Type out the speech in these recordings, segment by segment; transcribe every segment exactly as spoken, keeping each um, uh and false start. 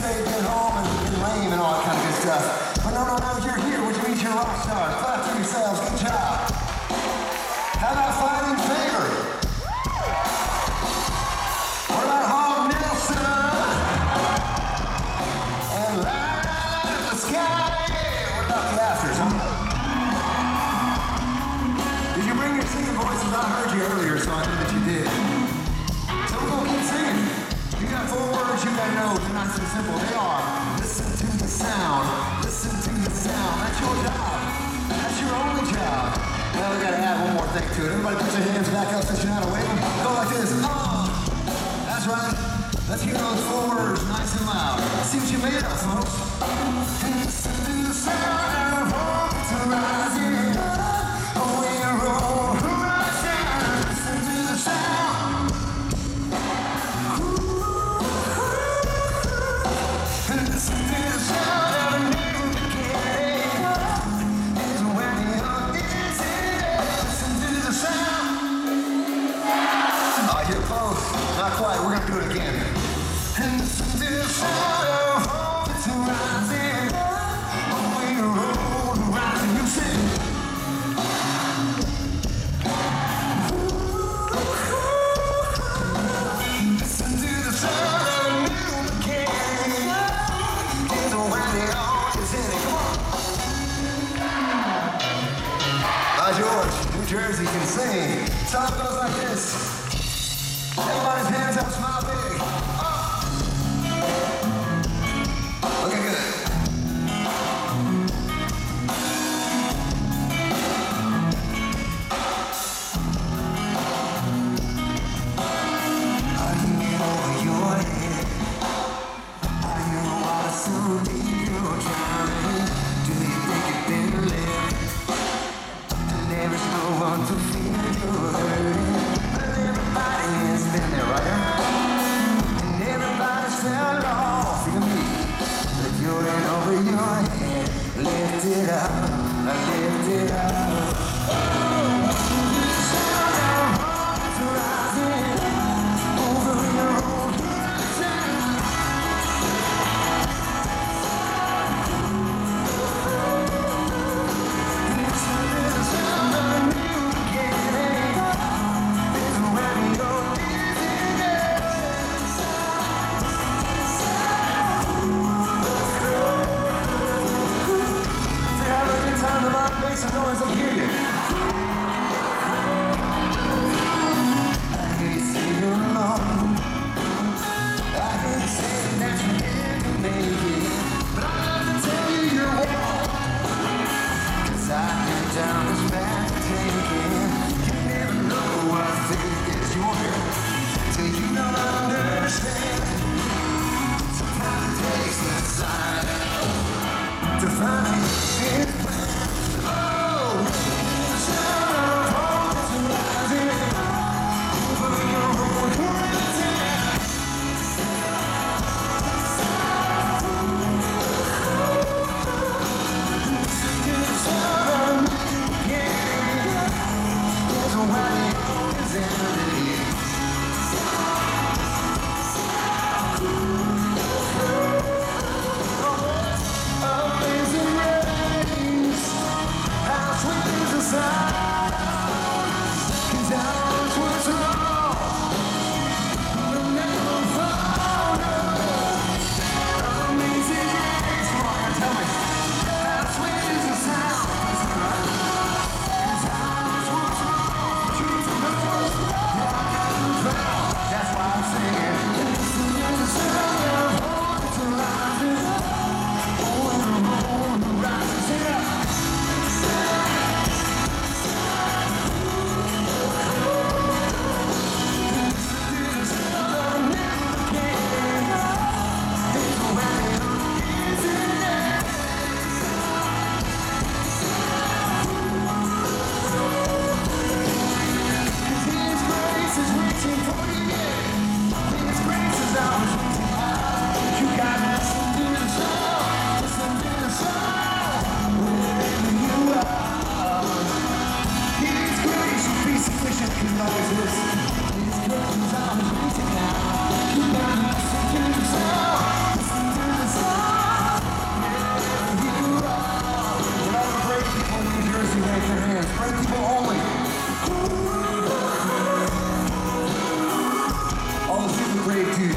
say get home and, and lame and all that kind of good stuff. But no, no, no, you're here, which means you're rock stars. Clap to yourselves, good job. How about finding Favour? What about Hog Nelson? And light up the sky. What about the afters, huh? Did you bring your singing voices? I heard you earlier, so I knew that you did. So we're gonna keep singing. You got four words you gotta know. They're not so simple. They are listen to the sound. Listen to the sound. That's your job. That's your only job. Now we gotta add one more thing to it. Everybody put your hands back up since you're not awake. Go like this. Oh, that's right. Let's hear those four words nice and loud. See what you made of, folks. Listen to the sound of hope to rising up. Away a roll, horizon. Listen to the sound. Listen to the sound of a new beginning. Is when the young is in. Listen to the sound. Oh, you're close. Not quite. We're gonna do it again. Listen to the sound of hope that's rising. Away the road, horizon. You sing. Listen to the sound of a new beginning. Is when the young is in. Come on. By George, New Jersey can sing. Song goes like this. Everybody's hands up, smile big. Oh. Looking good. Are you in over your head? Are you in water so deep you're drowning? Do you think you've been left? And there is no one to feel you're hurting. Everybody has been there, right? And everybody's fell off. Feel me, but you're in over your head. Lift it up, lift it up. Oh, the sound of hope's rising over your own horizon. Listen to the sound of a new beginning. Is when you're time to rock, make some noise, I'll hear you. I hate saying you're alone. I hate saying that you never make it. But I love to tell you you're wrong. Cause I've been down this path to take it. You never know what I think is your hair till you don't understand. Sometimes it takes the sign to find it.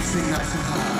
Sing nice and high.